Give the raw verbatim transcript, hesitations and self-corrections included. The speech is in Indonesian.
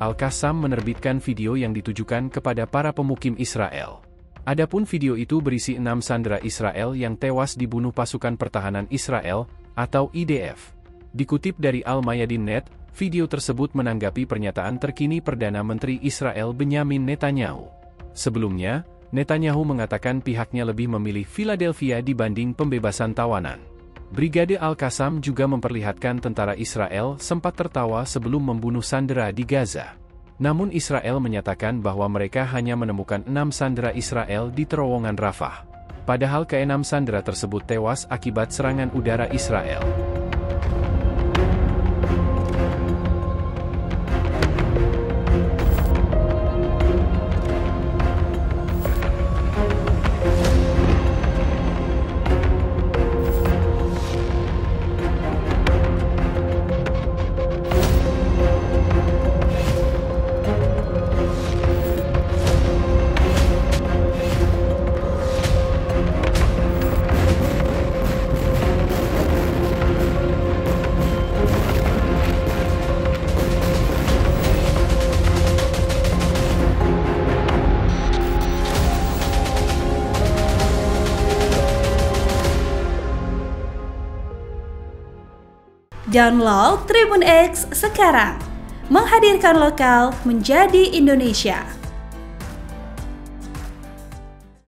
Al-Qassam menerbitkan video yang ditujukan kepada para pemukim Israel. Adapun video itu berisi enam sandera Israel yang tewas dibunuh pasukan pertahanan Israel, atau I D F. Dikutip dari Al-Mayadin Net, video tersebut menanggapi pernyataan terkini Perdana Menteri Israel Benyamin Netanyahu. Sebelumnya, Netanyahu mengatakan pihaknya lebih memilih Philadelphia dibanding pembebasan tawanan. Brigade Al-Qassam juga memperlihatkan tentara Israel sempat tertawa sebelum membunuh sandera di Gaza. Namun Israel menyatakan bahwa mereka hanya menemukan enam sandera Israel di terowongan Rafah. Padahal keenam sandera tersebut tewas akibat serangan udara Israel. Download Tribun X sekarang, menghadirkan lokal menjadi Indonesia.